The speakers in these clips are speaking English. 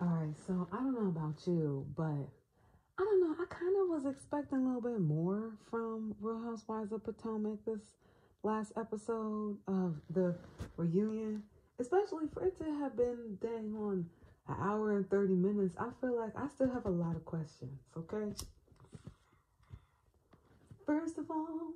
All right, so I don't know about you, but I don't know. I kind of was expecting a little bit more from Real Housewives of Potomac this last episode of the reunion, especially for it to have been dang on an hour and 30 minutes. I feel like I still have a lot of questions, okay? First of all,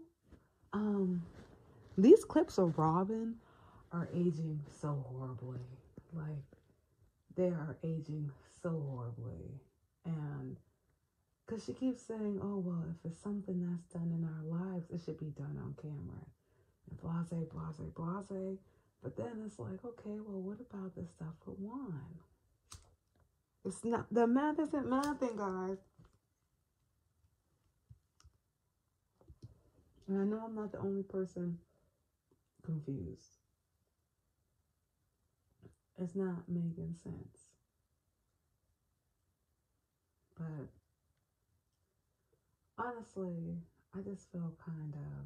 these clips of Robin are aging so horribly. Like, they are aging so horribly. And because she keeps saying, oh, well, if it's something that's done in our lives, it should be done on camera. And blase, blase, blase. But then it's like, okay, well, what about this stuff with Juan? It's not, the math isn't mathing, guys. And I know I'm not the only person confused. It's not making sense. But honestly, I just feel kind of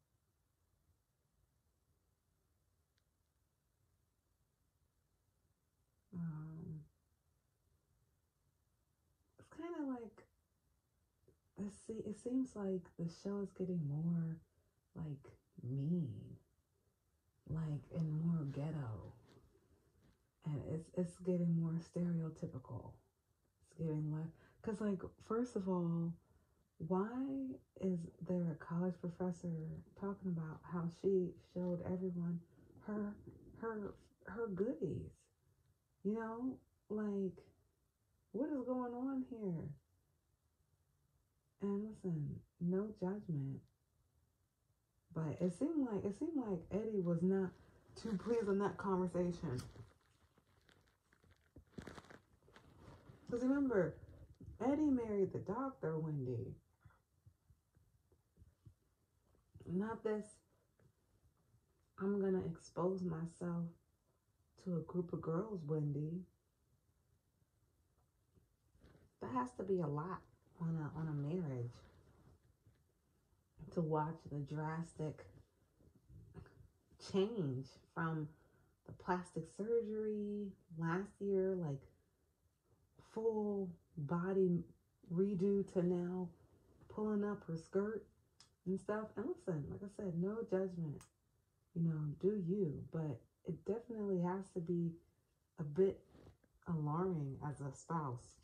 it's kind of like it seems like the show is getting more like mean, like and more ghetto, and it's getting more stereotypical. It's getting like, cause like first of all, why is there a college professor talking about how she showed everyone her her goodies? You know, like what is going on here? And listen, no judgment, but it seemed like Eddie was not too pleased in that conversation. Because remember, Eddie married the doctor, Wendy. Not this, I'm going to expose myself to a group of girls, Wendy. That has to be a lot on a marriage. To watch the drastic change from the plastic surgery last year, like full body redo, to now pulling up her skirt and stuff. And listen, like I said, no judgment. Do you? But it definitely has to be a bit alarming as a spouse.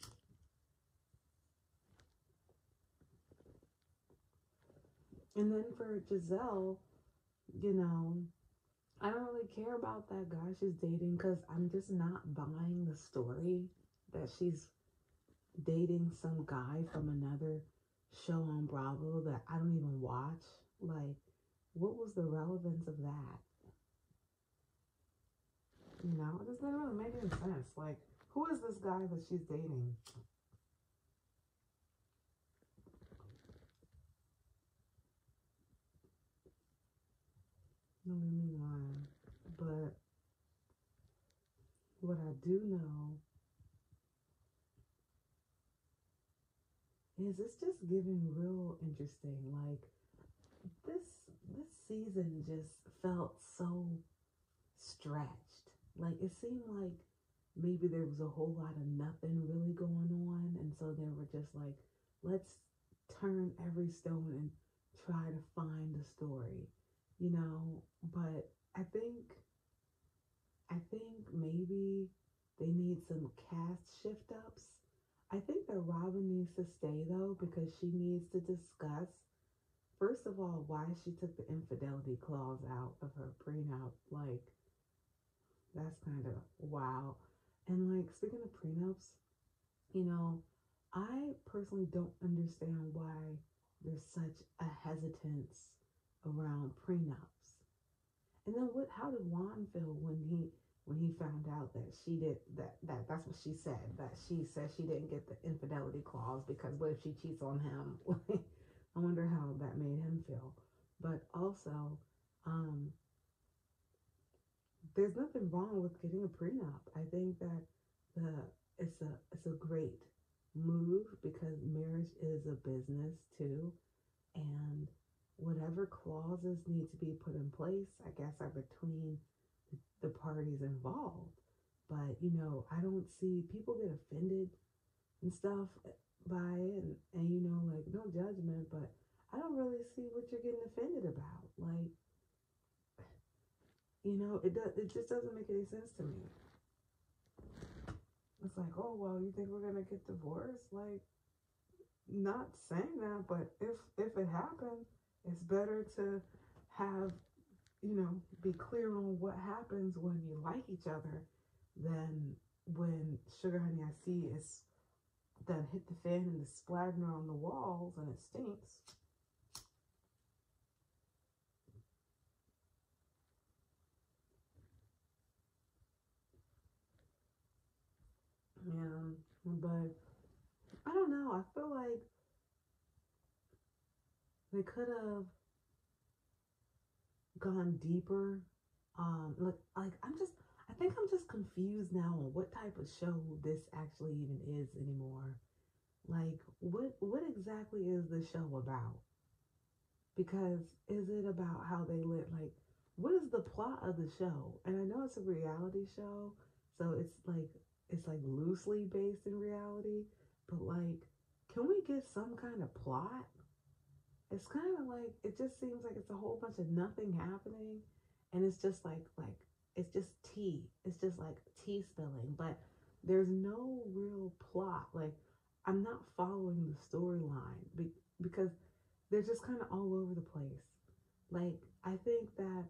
And then for Gizelle, you know, I don't really care about that guy she's dating because I'm just not buying the story that she's dating some guy from another show on Bravo that I don't even watch. Like, what was the relevance of that? It just didn't really make any sense. Like, who is this guy that she's dating? Don't get me wrong. But what I do know is it's just giving real interesting. Like, this this season just felt so stretched. Like, it seemed like maybe there was a whole lot of nothing really going on, and so they were just like, let's turn every stone and try to find a story, but I think maybe they need some cast shift ups. I think that Robin needs to stay though, because she needs to discuss, first of all, why she took the infidelity clause out of her prenup. Like, that's kind of wow. And like, speaking of prenups, you know, I personally don't understand why there's such a hesitance around prenups. And then how did Juan feel when he found out that she did that's what she said, that she said she didn't get the infidelity clause because what if she cheats on him? I wonder how that made him feel. But also, um, there's nothing wrong with getting a prenup. I think that the it's a great move because marriage is a business too, and whatever clauses need to be put in place, I guess, are between the parties involved. But I don't see people get offended and stuff by it, and like no judgment, but I don't really see what you're getting offended about. Like, it just doesn't make any sense to me. It's like, oh well, you think we're gonna get divorced? Like, not saying that, but if it happens, it's better to have be clear on what happens when you like each other than when Sugar Honey I See is done hit the fan and is splattering on the walls and it stinks. Yeah, but I don't know. I feel like they could have gone deeper. Like I think I'm just confused now on what type of show this actually even is anymore. Like, what exactly is the show about? Because is it about how they live? Like, what is the plot of the show? And I know it's a reality show, so it's like loosely based in reality, but like, can we get some kind of plot? It's kind of like it just seems like it's a whole bunch of nothing happening, and it's just like it's just tea. It's just like tea spilling, but there's no real plot. Like, I'm not following the storyline because they're just kind of all over the place. Like, I think that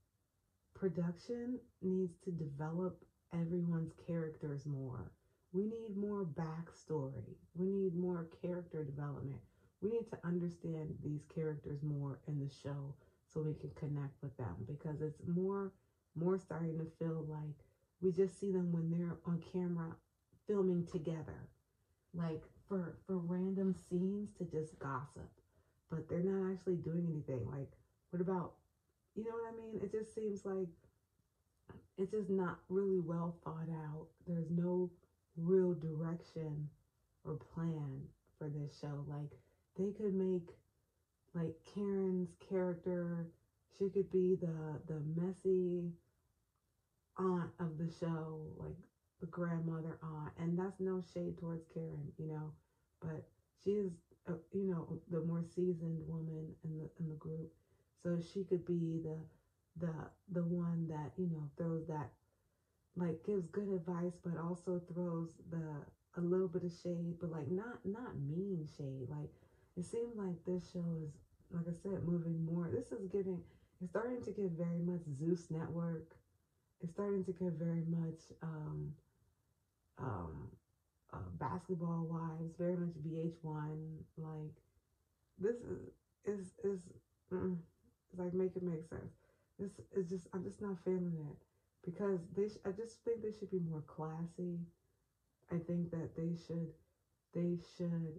production needs to develop everyone's characters more. We need more backstory. We need more character development. We need to understand these characters more in the show so we can connect with them, because it's more starting to feel like we just see them when they're on camera filming together, like for random scenes to just gossip, but they're not actually doing anything. Like, what about, what I mean? It just seems like it's just not really well thought out. There's no real direction or plan for this show. Like, they could make like Karen's character, she could be the messy aunt of the show, like the grandmother aunt, and that's no shade towards Karen, but she is, the more seasoned woman in the group, so she could be the the one that throws that, like, gives good advice, but also throws the a little bit of shade, but like not mean shade. Like, it seems like this show is, like I said, moving more. This is giving. It's starting to give very much Zeus Network. It's starting to give very much um, Basketball Wives, very much VH1. Like, this is it's like, make it make sense. This is just, I'm just not feeling it, because I just think they should be more classy. I think that they should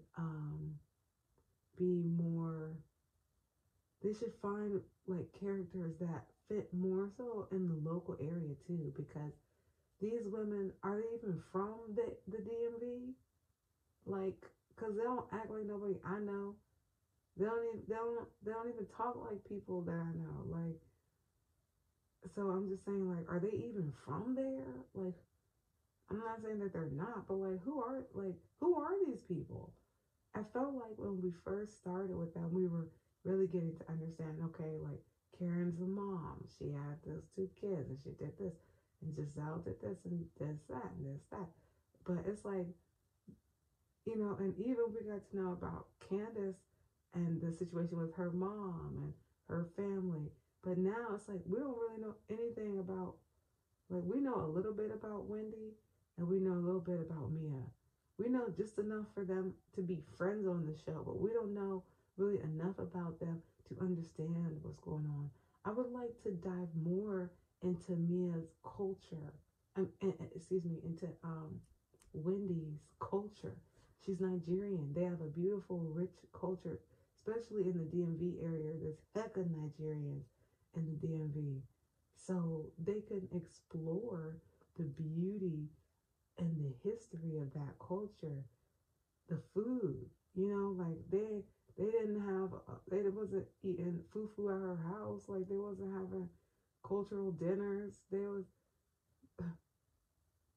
be more. They should find like characters that fit more so in the local area too, because these women, are they even from the DMV? Like, cause they don't act like nobody I know. They don't even talk like people that I know. Like, so I'm just saying, like, are they even from there? Like, I'm not saying that they're not, but like, who are these people? I felt like when we first started with them, we were really getting to understand, okay, like, Karen's a mom. She had those two kids and she did this. And Giselle did this and this, that, and this, that. But it's like, and even we got to know about Candace and the situation with her mom and her family. But now it's like, we don't really know anything about, like, we know a little bit about Wendy and we know a little bit about Mia. We know just enough for them to be friends on the show, but we don't know really enough about them to understand what's going on. I would like to dive more into Mia's culture, excuse me, into Wendy's culture. She's Nigerian. They have a beautiful, rich culture, especially in the DMV area. There's hecka Nigerians in the DMV. So they can explore the beauty and the history of that culture, the food. Like, they didn't have, they wasn't eating fufu at her house. Like, they wasn't having cultural dinners. They was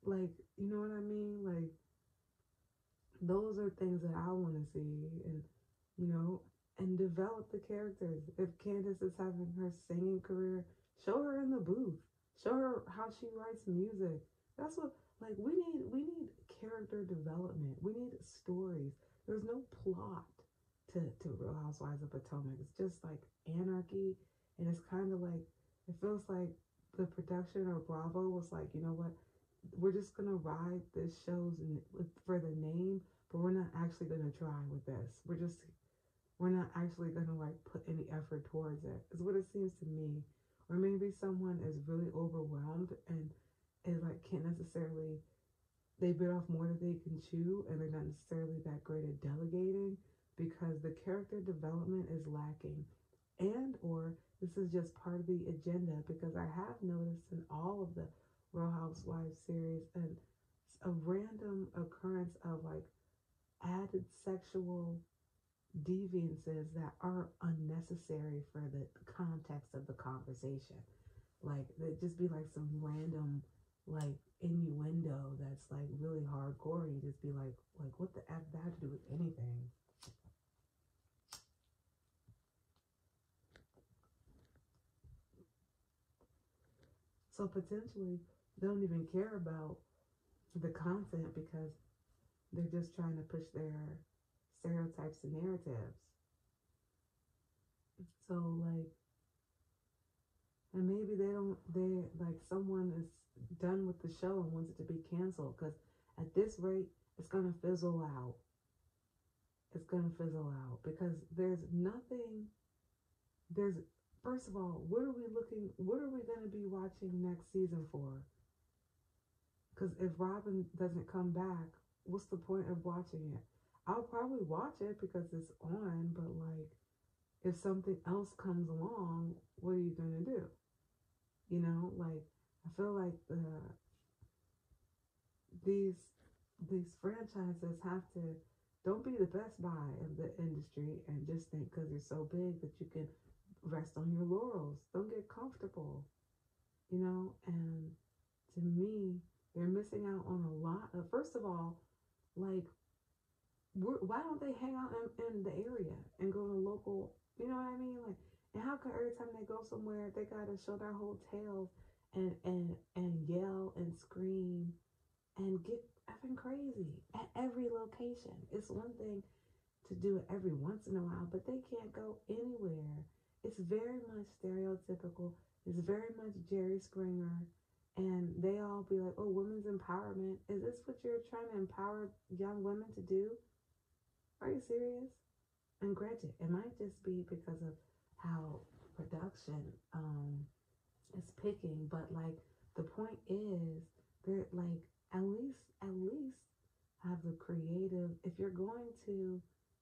Like, you know what I mean? Like, those are things that I want to see, and you know, and develop the characters. If Candace is having her singing career, show her in the booth. Show her how she writes music. That's what, like, we need character development. We need stories. There's no plot to Real Housewives of Potomac. It's just like anarchy, and it's kind of like it feels like the production or Bravo was like, you know what, we're just gonna ride this show's for the name, but we're not actually gonna try with this. We're not actually gonna like put any effort towards it. Is what it seems to me. Or maybe someone is really overwhelmed and is like can't necessarily, they bit off more than they can chew, and they're not necessarily that great at delegating because the character development is lacking, and or this is just part of the agenda, because I have noticed in all of the Real Housewives series and a random occurrence of like added sexual deviances that are unnecessary for the context of the conversation. Like it just be like some random like innuendo that's like really hardcore. You just be like what the F that had to do with anything? So potentially they don't even care about the content because they're just trying to push their stereotypes and narratives. So like, and maybe they like someone is done with the show and wants it to be canceled because at this rate it's gonna fizzle out. It's gonna fizzle out because there's nothing. There's first of all, what are we looking? What are we gonna be watching next season for? Because if Robin doesn't come back, what's the point of watching it? I'll probably watch it because it's on, but like if something else comes along, what are you gonna do? You know, like I feel like these these franchises have to don't be the best buy in the industry and just think because you're so big that you can rest on your laurels. Don't get comfortable, you know. And to me, they're missing out on a lot of. First of all, like why don't they hang out in the area and go to local, you know what I mean? Like, and how come every time they go somewhere they gotta show their whole tails and yell and scream and get effing crazy at every location? It's one thing to do it every once in a while, but they can't go anywhere. It's very much stereotypical. It's very much Jerry Springer, and they all be like, "Oh, women's empowerment. Is this what you're trying to empower young women to do? Are you serious?" And granted, it might just be because of how production is picking, but like the point is, they're like at least have the creative. If you're going to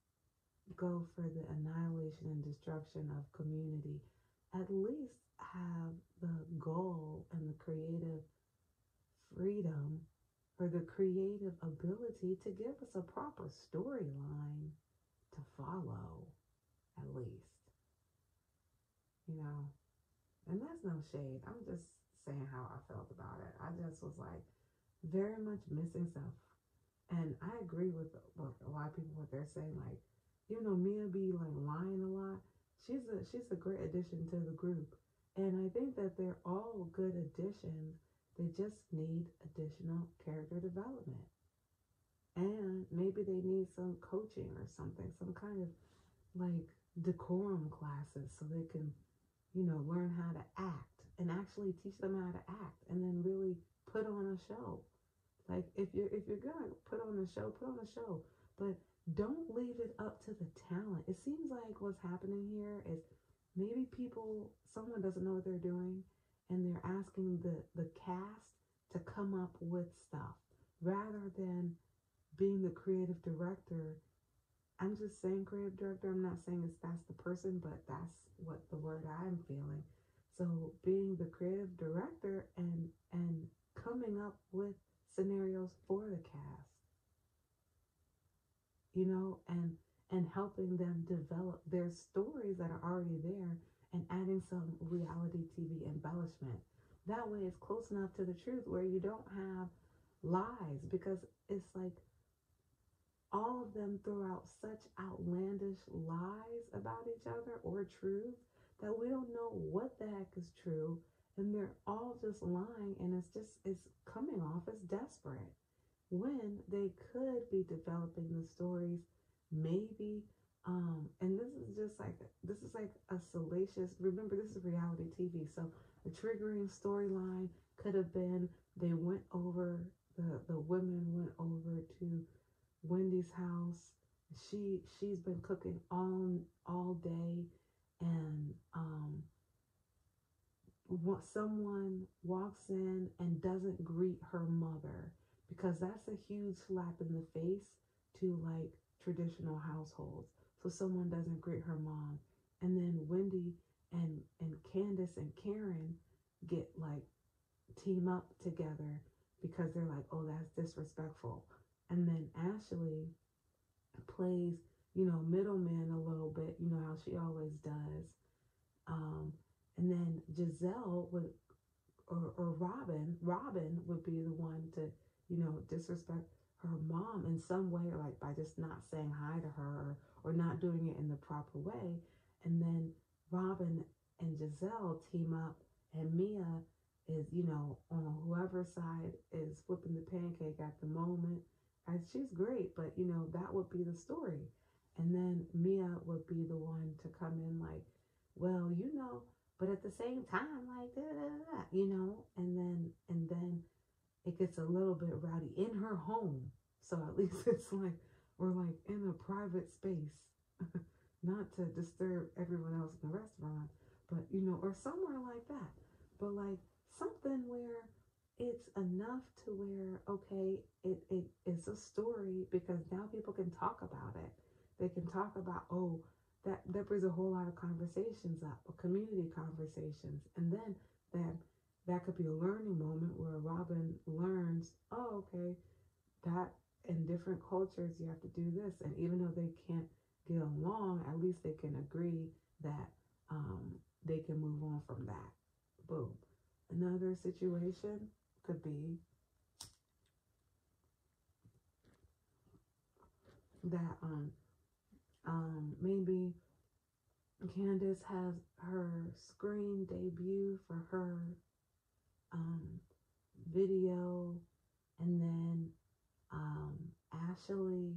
go for the annihilation and destruction of community, at least have the goal and the creative freedom or the creative ability to give us a proper storyline to follow, at least, you know. And that's no shade. I'm just saying how I felt about it. I just was like very much missing stuff. And I agree with a lot of people what they're saying. Like, even though Mia be like lying a lot, she's a great addition to the group. And I think that they're all good additions. They just need additional character development. And maybe they need some coaching or something, some kind of like decorum classes so they can, you know, learn how to act and actually teach them how to act and then really put on a show. Like if you're gonna put on a show, put on a show. But don't leave it up to the talent. It seems like what's happening here is maybe someone doesn't know what they're doing and they're asking the cast to come up with stuff rather than being the creative director. I'm just saying creative director. I'm not saying that's the person, but that's what the word I'm feeling. So being the creative director and coming up with scenarios for the cast, you know, and helping them develop their stories that are already there and adding some reality TV embellishment. That way it's close enough to the truth where you don't have lies, because it's like all of them throw out such outlandish lies about each other or truth that we don't know what the heck is true, and they're all just lying, and it's coming off as desperate when they could be developing the stories, maybe. And this is like a salacious, remember this is reality TV, so a triggering storyline could have been they went over, the women went over to Wendy's house. She's been cooking all day, and someone walks in and doesn't greet her mother, because that's a huge slap in the face to like traditional households. So someone doesn't greet her mom, and then Wendy and Candace and Karen get like team up together because they're like, oh, that's disrespectful. And then Ashley plays, middleman a little bit, how she always does. And then Giselle would, or Robin would be the one to, disrespect her mom in some way, like by just not saying hi to her, or not doing it in the proper way. And then Robin and Giselle team up, and Mia is, on whoever's side is flipping the pancake at the moment. And she's great, but that would be the story. And then Mia would be the one to come in like, well, but at the same time, like, da, da, da, and then it gets a little bit rowdy in her home. So at least it's like we're like in a private space, not to disturb everyone else in the restaurant, but or somewhere like that. But like something where it's enough to where, okay, it's a story, because now people can talk about it. They can talk about, oh, that brings a whole lot of conversations up, or community conversations. And then that could be a learning moment where Robin learns, oh, okay, that in different cultures you have to do this. And even though they can't get along, at least they can agree that they can move on from that. Boom. Another situation could be that maybe Candace has her screen debut for her video, and then Ashley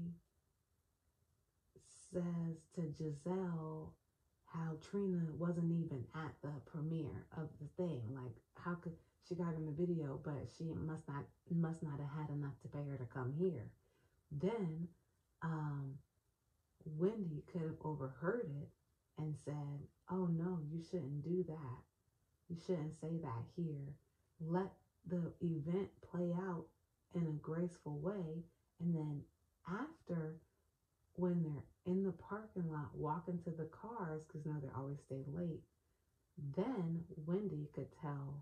says to Giselle how Trina wasn't even at the premiere of the thing. Like, how could she got in the video, but she must not have had enough to pay her to come here. Then Wendy could have overheard it and said, oh no, you shouldn't do that. You shouldn't say that here. Let the event play out in a graceful way. And then after, when they're in the parking lot walking to the cars, because now they always stay late, then Wendy could tell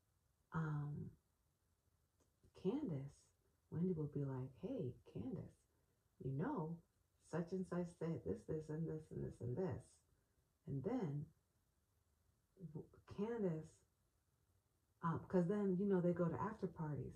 Candace. Wendy would be like, hey, Candace, such and such said this, and this, and this, and this. And then Candace, because then, they go to after parties.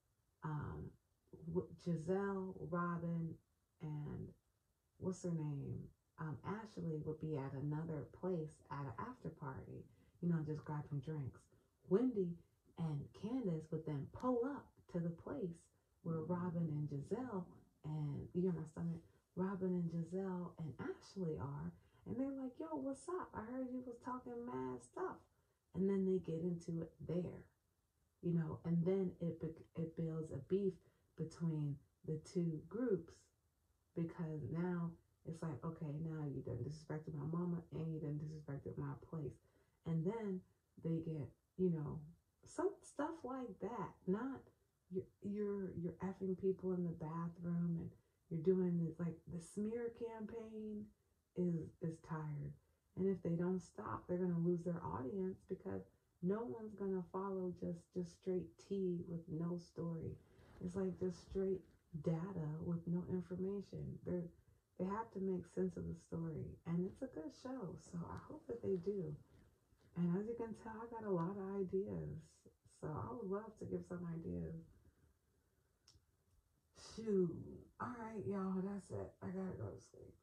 Giselle, Robin, and what's her name? Ashley would be at another place at an after party, just grabbing drinks. Wendy and Candace would then pull up to the place where Robin and Giselle and Robin and Giselle and Ashley are, and they're like, yo, what's up? I heard you was talking mad stuff. And then they get into it there, and then it builds a beef between the two groups, because now it's like, okay, now you done disrespected my mama and you done disrespected my place. And then they get, some stuff like that. Not you're effing people in the bathroom, and you're doing this, like the smear campaign is tired. And if they don't stop, they're gonna lose their audience, because no one's gonna follow just straight tea with no story. It's like just straight data with no information. They have to make sense of the story, and it's a good show, so I hope that they do. And as you can tell, I got a lot of ideas, so I would love to give some ideas. Shoot. All right, y'all. That's it. I gotta go to sleep.